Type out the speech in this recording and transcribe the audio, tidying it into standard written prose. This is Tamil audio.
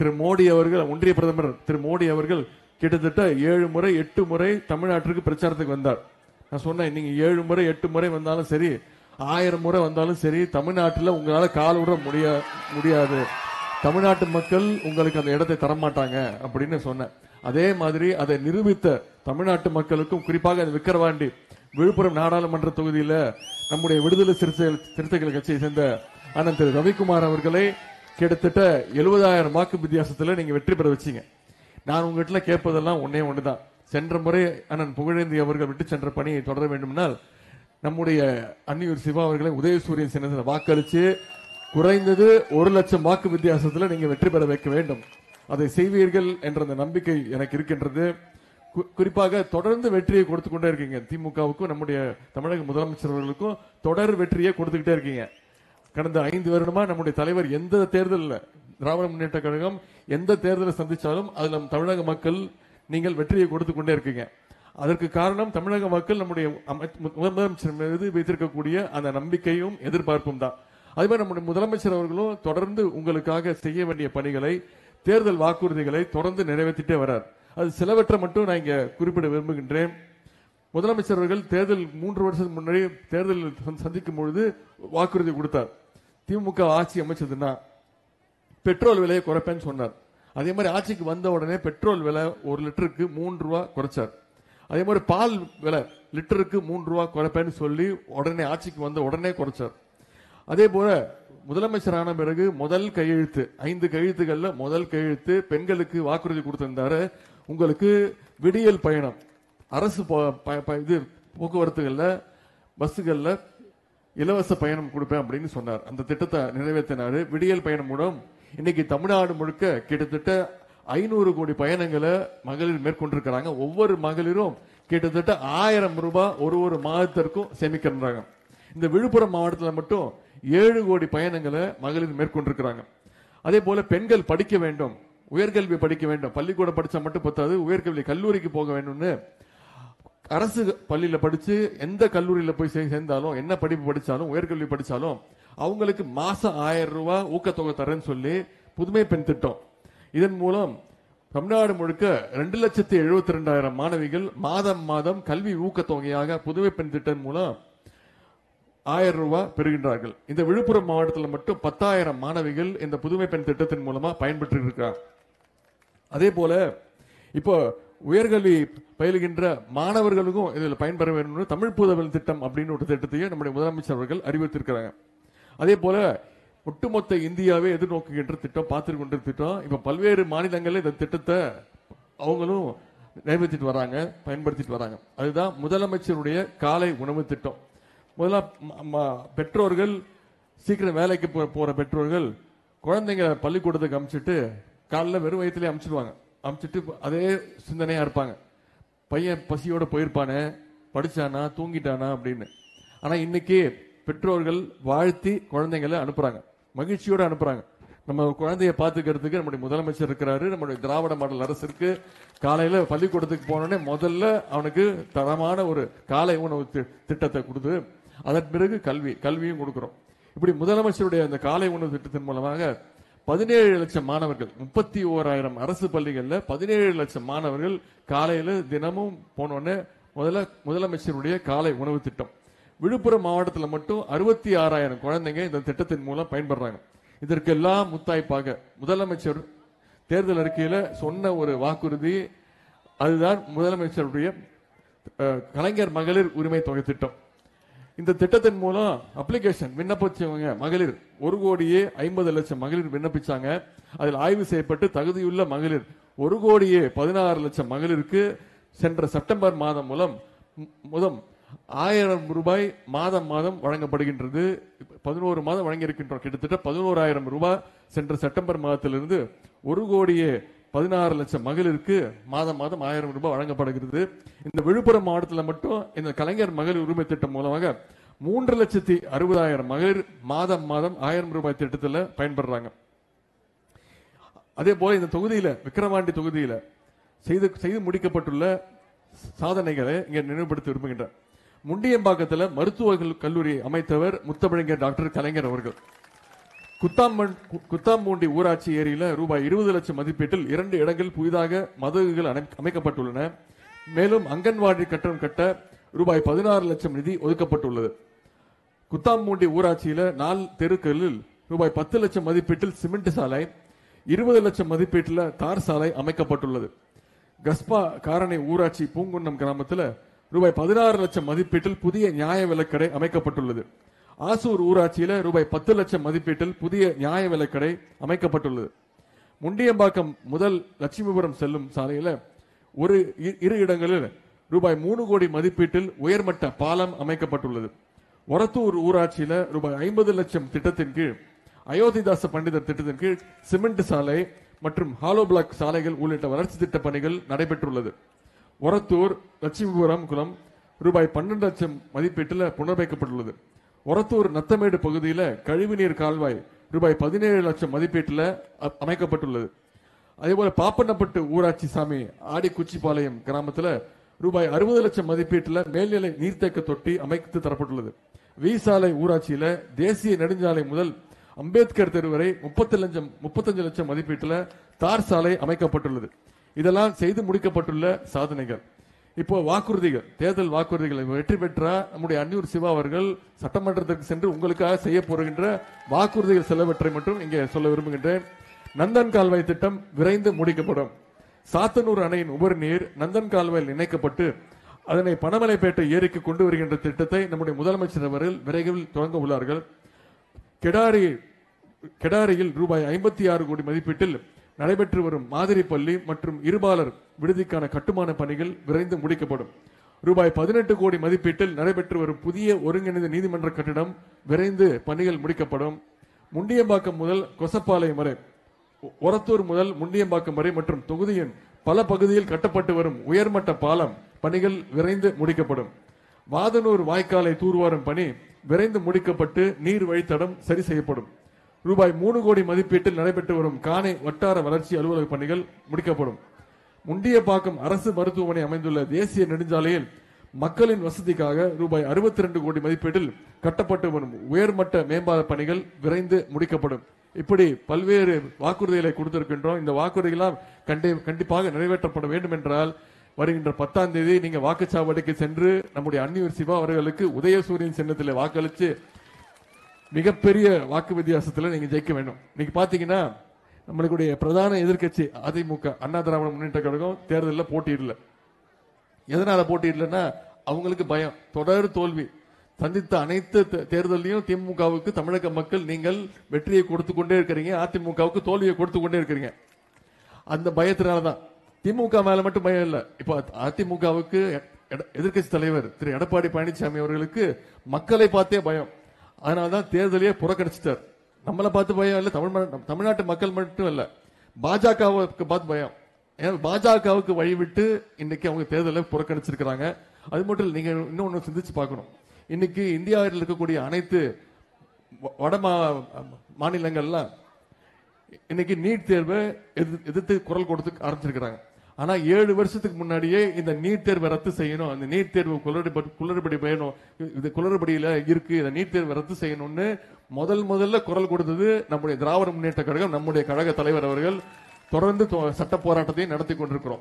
திரு மோடி அவர்கள், ஒன்றிய பிரதமர் திரு மோடி அவர்கள் கிட்டத்தட்ட 7 முறை 8 முறை தமிழ்நாட்டிற்கு பிரச்சாரத்துக்கு வந்தார். நான் சொன்னேன், நீங்க 7 முறை 8 முறை வந்தாலும் சரி, 1000 முறை வந்தாலும் சரி, தமிழ்நாட்டில் உங்களால கால் விட முடியாது. தமிழ்நாட்டு மக்கள் உங்களுக்கு அந்த இடத்தை தரமாட்டாங்க அப்படின்னு சொன்னேன். அதே மாதிரி அதை நிரூபித்த தமிழ்நாட்டு மக்களுக்கும், குறிப்பாக விக்கிரவாண்டி விழுப்புரம் நாடாளுமன்ற தொகுதியில் நம்முடைய விடுதலை சிறுத்தைகள் கட்சியை சேர்ந்த அண்ணன் திரு ரவிக்குமார் அவர்களை கிட்டத்தட்ட 70,000 வாக்கு வித்தியாசத்தில் நீங்க வெற்றி பெற வச்சீங்க. நான் உங்ககிட்ட கேட்பதெல்லாம் ஒன்னே ஒண்ணுதான். சென்ற முறை அண்ணன் புகழேந்தி அவர்கள் விட்டு சென்ற பணியை தொடர வேண்டும்னால் நம்முடைய அன்னியூர் சிவா அவர்களை உதயசூரியன் சின்னத்தில் வாக்களிச்சு குறைந்தது 1 லட்சம் வாக்கு வித்தியாசத்தில் நீங்க வெற்றி பெற வைக்க வேண்டும். அதை செய்வீர்கள் என்ற அந்த நம்பிக்கை எனக்கு இருக்கின்றது. குறிப்பாக தொடர்ந்து வெற்றியை கொடுத்து கொண்டே இருக்கீங்க. திமுகவுக்கும் நம்முடைய தமிழக முதலமைச்சர் அவர்களுக்கும் தொடர் வெற்றியை கொடுத்துக்கிட்டே இருக்கீங்க. கடந்த 5 வருடமா நம்முடைய தலைவர் எந்த தேர்தலில், திராவிட முன்னேற்ற கழகம் எந்த தேர்தலை சந்திச்சாலும் அதுல தமிழக மக்கள் நீங்கள் வெற்றியை கொடுத்து கொண்டே இருக்கீங்க. அதற்கு காரணம் தமிழக மக்கள் நம்முடைய முதலமைச்சர் மீது வைத்திருக்கக்கூடிய அந்த நம்பிக்கையும் எதிர்பார்ப்பும் தான். அதே மாதிரி நம்முடைய முதலமைச்சர் அவர்களும் தொடர்ந்து உங்களுக்காக செய்ய வேண்டிய பணிகளை, தேர்தல் வாக்குறுதிகளை தொடர்ந்து நிறைவேற்றிட்டே வரார். அது சிலவற்றை மட்டும் நான் இங்க குறிப்பிட விரும்புகின்றேன். முதலமைச்சர் அவர்கள் தேர்தல் 3 வருஷத்துக்கு முன்னாடி தேர்தல் சந்திக்கும் பொழுது வாக்குறுதி கொடுத்தார். திமுக ஆட்சி அமைச்சதுன்னா பெட்ரோல் விலையை குறைப்பேன்னு சொன்னார். அதே மாதிரி ஆட்சிக்கு வந்த உடனே பெட்ரோல் விலை 1 லிட்டருக்கு 3 ரூபா குறைச்சார். அதே மாதிரி பால் விலை லிட்டருக்கு 3 ரூபா குறைப்பேன்னு சொல்லி உடனே ஆட்சிக்கு வந்த உடனே குறைச்சார். அதே போல முதலமைச்சரான பிறகு முதல் கையெழுத்து 5 கையெழுத்துகள்ல முதல் கையெழுத்து பெண்களுக்கு வாக்குறுதி கொடுத்திருந்தாரு. உங்களுக்கு விடியல் பயணம், அரசு இது போக்குவரத்துகள்ல பஸ்ஸுகள்ல இலவச பயணம் கொடுப்பேன் அப்படின்னு சொன்னார். அந்த திட்டத்தை நிறைவேற்றினாரு. விடியல் பயணம் மூலம் இன்னைக்கு தமிழ்நாடு முழுக்க கிட்டத்தட்ட 500 கோடி பயணங்களை மகளிர் மேற்கொண்டிருக்கிறாங்க. ஒவ்வொரு மகளிரும் கிட்டத்தட்ட 1000 ரூபாய் ஒரு மாதத்திற்கும் சேமிக்கிறாங்க. இந்த விழுப்புரம் மாவட்டத்தில் மட்டும் 7 கோடி பயணங்களை மகளிர் மேற்கொண்டிருக்கிறாங்க. அதே போல பெண்கள் படிக்க வேண்டும், உயர்கல்வி படிக்க வேண்டும். பள்ளிக்கூடம் படிச்சா மட்டும் பத்தாது, உயர்கல்வி கல்லூரிக்கு போக வேண்டும்னு அரசு பள்ளியில படிச்சு எந்த கல்லூரியில போய் சேர்ந்தாலும், என்ன படிப்பு படிச்சாலும், உயர்கல்வி படிச்சாலும் அவங்களுக்கு மாசம் 1000 ரூபாய் ஊக்கத்தொகை தரேன்னு சொல்லி புதுமை பெண் திட்டம். இதன் மூலம் தமிழ்நாடு முழுக்க 2,72,000 மாணவிகள் மாதம் மாதம் கல்வி ஊக்கத்தொகையாக புதுமை பெண் திட்டம் மூலம் 1000 ரூபாய் பெறுகின்றார்கள். இந்த விழுப்புரம் மாவட்டத்தில் மட்டும் 10,000 மாணவிகள் இந்த புதுமை பெண் திட்டத்தின் மூலமா பயன்பெற்று இருக்கிறார். அதே போல இப்போ உயர்கல்வி பயிலுகின்ற மாணவர்களுக்கும் இதில் பயன்பெற வேண்டும் தமிழ் புதவல் திட்டம் அப்படின்னு ஒரு திட்டத்தையும் நம்முடைய முதலமைச்சர் அவர்கள் அறிவித்திருக்கிறாங்க. அதே போல ஒட்டுமொத்த இந்தியாவே எதிர்நோக்குகின்ற திட்டம், பார்த்துட்டு கொண்ட திட்டம். இப்ப பல்வேறு மாநிலங்களில் இந்த திட்டத்தை அவங்களும் நிறைவேற்றிட்டு வராங்க, பயன்படுத்திட்டு வராங்க. அதுதான் முதலமைச்சருடைய காலை உணவு திட்டம். முதல்ல பெற்றோர்கள் சீக்கிரம் வேலைக்கு போற பெற்றோர்கள் குழந்தைங்க பள்ளிக்கூடத்துக்கு அனுப்பிச்சிட்டு காலைல வெறும் வயிற்றுலேயே அனுப்பிச்சிடுவாங்க. அனுப்பிச்சிட்டு அதே சிந்தனையா இருப்பாங்க, பையன் பசியோட போயிருப்பானே, படிச்சானா, தூங்கிட்டானா அப்படின்னு. ஆனா இன்னைக்கு பெற்றோர்கள் வாழ்த்தி குழந்தைங்களை அனுப்புறாங்க, மகிழ்ச்சியோட அனுப்புறாங்க. நம்ம குழந்தைய பாத்துக்கிறதுக்கு நம்முடைய முதலமைச்சர் இருக்கிறாரு. நம்முடைய திராவிட மாடல் அரசு இருக்கு. காலையில பள்ளிக்கூடத்துக்கு போனோடனே முதல்ல அவனுக்கு தரமான ஒரு காலை உணவு திட்டத்தை கொடுத்து அதன் பிறகு கல்வியும் கொடுக்கிறோம். இப்படி முதலமைச்சருடைய அந்த காலை உணவு திட்டத்தின் மூலமாக 17 லட்சம் மாணவர்கள், 31,000 அரசு பள்ளிகள்ல 17 லட்சம் மாணவர்கள் காலையில தினமும் போனோடனே முதலமைச்சருடைய காலை உணவு திட்டம். விழுப்புரம் மாவட்டத்தில் மட்டும் 66,000 குழந்தைங்க இந்த திட்டத்தின் மூலம் பயன்படுறாங்க. இதற்கெல்லாம் முத்தாய்ப்பாக முதலமைச்சர் தேர்தல் அறிக்கையில சொன்ன ஒரு வாக்குறுதி, அதுதான் முதலமைச்சருடைய கலைஞர் மகளிர் உரிமை தொகை திட்டம். இந்த திட்டத்தின் மூலம் அப்ளிகேஷன் விண்ணப்பிச்சவங்க மகளிர் 1,50,00,000 மகளிர் விண்ணப்பிச்சாங்க. அதில் ஆய்வு செய்யப்பட்டு தகுதியுள்ள மகளிர் 1,16,00,000 மகளிருக்கு சென்ற செப்டம்பர் மாதம் மூலம் 1000 ரூபாய் மாதம் வழங்கப்படுகின்றது. 11 மாதம் வழங்கியிருக்கின்றோம். கிட்டத்தட்ட 11,000 ரூபாய் சென்ற செப்டம்பர் மாதத்திலிருந்து 1,16,00,000 மகளிருக்கு மாதம் 1000 ரூபாய் வழங்கப்படுகிறது. இந்த விழுப்புரம் மாவட்டத்தில் மட்டும் இந்த கலைஞர் மகளிர் உரிமை திட்டம் மூலமாக 3,60,000 மகளிர் மாதம் 1000 ரூபாய் திட்டத்தில் பயன்படுறாங்க. அதே போல இந்த தொகுதியில, விக்கிரவாண்டி தொகுதியில செய்து முடிக்கப்பட்டுள்ள சாதனைகளை இங்க நினைவுபடுத்த விரும்புகின்றனர். முண்டியம்பாக்கத்தில் மருத்துவ கல்லூரி அமைத்தவர் முத்தமிழர் டாக்டர் கலைஞர் அவர்கள். குத்தாம்பூண்டி ஊராட்சி ஏரியில ரூபாய் 20 லட்சம் மதிப்பீட்டில் 2 இடங்கள் புதிதாக மதகுகள் அமைக்கப்பட்டுள்ளன. மேலும் அங்கன்வாடி கட்டணம் கட்ட ரூபாய் 16 லட்சம் நிதி ஒதுக்கப்பட்டுள்ளது. குத்தாம்பூண்டி ஊராட்சியில 4 தெருக்களில் ரூபாய் 10 லட்சம் மதிப்பீட்டில் சிமெண்ட் சாலை, 20 லட்சம் மதிப்பீட்டில் தார் சாலை அமைக்கப்பட்டுள்ளது. கஸ்பா காரணை ஊராட்சி பூங்குன்னம் கிராமத்தில் ரூபாய் 16 லட்சம் மதிப்பீட்டில் புதிய நியாய விலைக்கடை அமைக்கப்பட்டுள்ளது. ஆசூர் ஊராட்சியில ரூபாய் 10 லட்சம் மதிப்பீட்டில் புதிய நியாய விலைக்கடை அமைக்கப்பட்டுள்ளது. முண்டியம்பாக்கம் முதல் லட்சுமிபுரம் செல்லும் சாலையில இரு இடங்களில் ரூபாய் 3 கோடி மதிப்பீட்டில் உயர்மட்ட பாலம் அமைக்கப்பட்டுள்ளது. ஒரத்தூர் ஊராட்சியில ரூபாய் 50 லட்சம் திட்டத்தின் கீழ் அயோத்திதாச பண்டிதர் திட்டத்தின் கீழ் சிமெண்ட் சாலை மற்றும் ஹாலோ பிளாக் சாலைகள் உள்ளிட்ட வளர்ச்சி திட்ட பணிகள் நடைபெற்றுள்ளது. ஒரத்தூர் லட்சுமிபுரம் குளம் ரூபாய் 12 லட்சம் மதிப்பீட்டில் புனரமைக்கப்பட்டுள்ளது. ஒரத்தூர் நத்தமேடு பகுதியில் கழிவுநீர் கால்வாய் ரூபாய் 17 லட்சம் மதிப்பீட்டில் அமைக்கப்பட்டுள்ளது. அதேபோல பாப்பனப்பட்டு ஊராட்சி சாமி ஆடிக்குச்சிப்பாளையம் கிராமத்தில் ரூபாய் 60 லட்சம் மதிப்பீட்டில் மேல்நிலை நீர்த்தேக்க தொட்டி அமைத்து தரப்பட்டுள்ளது. வி சாலை ஊராட்சியில தேசிய நெடுஞ்சாலை முதல் அம்பேத்கர் தெரு வரை 35 லட்சம் மதிப்பீட்டில் தார் சாலை அமைக்கப்பட்டுள்ளது. இதெல்லாம் செய்து முடிக்கப்பட்டுள்ள சாதனைகள். இப்போ வாக்குறுதிகள், தேர்தல் வாக்குறுதிகளை வெற்றி பெற்ற நம்முடைய அன்னியூர் சிவா அவர்கள் சட்டமன்றத்திற்கு சென்று உங்களுக்காக செய்ய போகின்ற வாக்குறுதிகள் சிலவற்றை மட்டும் இங்கே சொல்ல விரும்புகின்றேன். நந்தன் கால்வாய் திட்டம் விரைந்து முடிக்கப்படும். சாத்தனூர் அணையின் உபரி நீர் நந்தன் கால்வாயில் இணைக்கப்பட்டு அதனை பனமலைப்பேட்டை ஏரிக்கு கொண்டு வருகின்ற திட்டத்தை நம்முடைய முதலமைச்சர் அவர்கள் விரைவில் தொடங்க உள்ளார்கள். கெடாரியில் ரூபாய் 56 கோடி மதிப்பீட்டில் நடைபெற்று வரும் மாதிரி பள்ளி மற்றும் இருபாலர் விடுதிக்கான கட்டுமான பணிகள் விரைந்து முடிக்கப்படும். ரூபாய் 18 கோடி மதிப்பீட்டில் நடைபெற்று வரும் புதிய ஒருங்கிணைந்த நீதிமன்ற கட்டிடம் விரைந்து பணிகள் முடிக்கப்படும். முண்டியம்பாக்கம் முதல் கொசப்பாளையம் வரை, ஒரத்தூர் முதல் முண்டியம்பாக்கம் வரை மற்றும் தொகுதியின் பல பகுதியில் கட்டப்பட்டு வரும் உயர்மட்ட பாலம் பணிகள் விரைந்து முடிக்கப்படும். வாதனூர் வாய்க்காலை தூர்வாரும் பணி விரைந்து முடிக்கப்பட்டு நீர் வழித்தடம் சரி செய்யப்படும். ரூபாய் 3 கோடி மதிப்பீட்டில் நடைபெற்று வரும் காணை வட்டார வளர்ச்சி அலுவலக பணிகள் முடிக்கப்படும். முண்டியப்பாக்கம் அரசு மருத்துவமனை அமைந்துள்ள தேசிய நெடுஞ்சாலையில் மக்களின் வசதிக்காக ரூபாய் 62 கோடி மதிப்பீட்டில் கட்டப்பட்டு வரும் உயர்மட்ட மேம்பால பணிகள் விரைந்து முடிக்கப்படும். இப்படி பல்வேறு வாக்குறுதிகளை கொடுத்திருக்கின்றோம். இந்த வாக்குறுதிகளாம் கண்டிப்பாக நிறைவேற்றப்பட வேண்டும் என்றால் வருகின்ற 10ஆம் தேதி நீங்க வாக்குச்சாவடிக்கு சென்று நம்முடைய அன்னியூர் சிவா அவர்களுக்கு உதயசூரியன் சின்னத்தில் வாக்களித்து மிகப்பெரிய வாக்கு வித்தியாசத்தில் நீங்க ஜெயிக்க வேண்டும். இன்னைக்கு பாத்தீங்கன்னா நம்மளுடைய பிரதான எதிர்கட்சி அதிமுக அண்ணா திராவிட முன்னேற்ற கழகம் தேர்தலில் போட்டியிடல. எதனால போட்டியிடலன்னா அவங்களுக்கு பயம். தொடர் தோல்வி சந்தித்த அனைத்து தேர்தலையும் திமுகவுக்கு தமிழக மக்கள் நீங்கள் வெற்றியை கொடுத்து கொண்டே இருக்கிறீங்க, அதிமுகவுக்கு தோல்வியை கொடுத்து கொண்டே இருக்கிறீங்க. அந்த பயத்தினாலதான். திமுக மேல மட்டும் பயம் இல்ல. இப்ப அதிமுகவுக்கு எதிர்கட்சி தலைவர் திரு எடப்பாடி பழனிசாமி அவர்களுக்கு மக்களை பார்த்தே பயம். அதனாலதான் தேர்தலையே புறக்கணிச்சிட்டார். நம்மளை பார்த்து பயம் இல்ல, தமிழ்நாட்டு மக்கள் மட்டும் இல்ல, பாஜகவுக்கு பார்த்து பயம். பாஜகவுக்கு வழிவிட்டு இன்னைக்கு அவங்க தேர்தலை புறக்கணிச்சிருக்கிறாங்க. அது மட்டும் இல்ல, நீங்க இன்னொன்னு சிந்திச்சு பார்க்கணும். இன்னைக்கு இந்தியாவில் இருக்கக்கூடிய அனைத்து வட மாநிலங்கள்லாம் இன்னைக்கு நீட் தேர்வை எதிர்த்து குரல் கொடுத்து ஆரம்பிச்சிருக்கிறாங்க. ஆனா 7 வருஷத்துக்கு முன்னாடியே இந்த நீட் தேர்வை ரத்து செய்யணும், அந்த நீட் தேர்வு குளறுபடி வேணும், இது குளறுபடியில இருக்கு, இந்த நீட் தேர்வை ரத்து செய்யணும்னு முதல்ல குரல் கொடுத்தது நம்முடைய திராவிட முன்னேற்ற கழகம், நம்முடைய கழக தலைவர் அவர்கள். தொடர்ந்து சட்ட போராட்டத்தையும் நடத்தி கொண்டிருக்கிறோம்.